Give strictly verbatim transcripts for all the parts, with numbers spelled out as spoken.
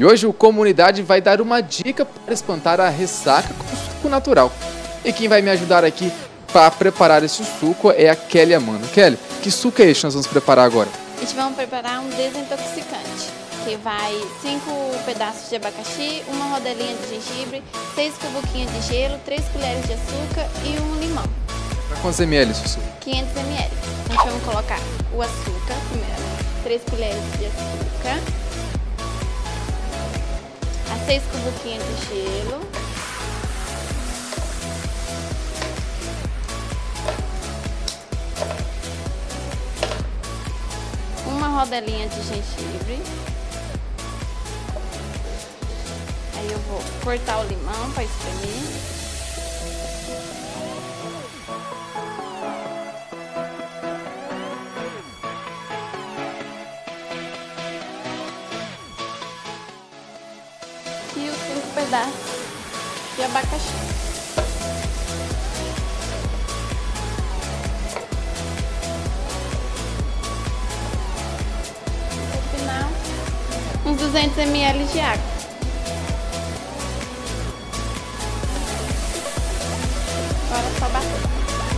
E hoje o Comunidade vai dar uma dica para espantar a ressaca com suco natural. E quem vai me ajudar aqui para preparar esse suco é a Kelly Amanda. Kelly, que suco é esse que nós vamos preparar agora? A gente vai preparar um desintoxicante, que vai cinco pedaços de abacaxi, uma rodelinha de gengibre, seis cubuquinhos de gelo, três colheres de açúcar e um limão. Para quantos ml esse suco? quinhentos mililitros. A gente vai colocar o açúcar primeiro, três colheres de açúcar, as seis cubuquinhas de gelo, uma rodelinha de gengibre. Aí eu vou cortar o limão para espremer. E os cinco pedaços de abacaxi. No final, uns duzentos mililitros de água. Agora é só bater.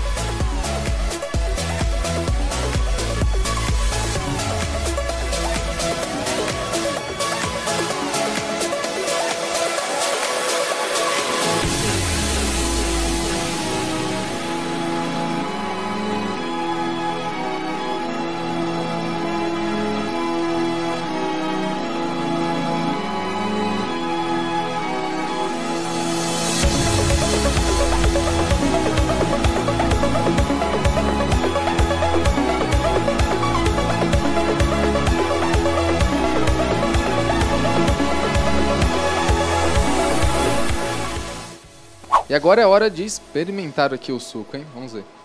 E agora é hora de experimentar aqui o suco, hein? Vamos ver.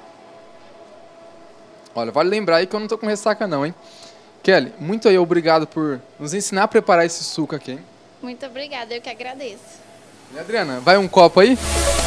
Olha, vale lembrar aí que eu não tô com ressaca não, hein? Kelly, muito aí obrigado por nos ensinar a preparar esse suco aqui, hein? Muito obrigada, eu que agradeço. E Adriana, vai um copo aí?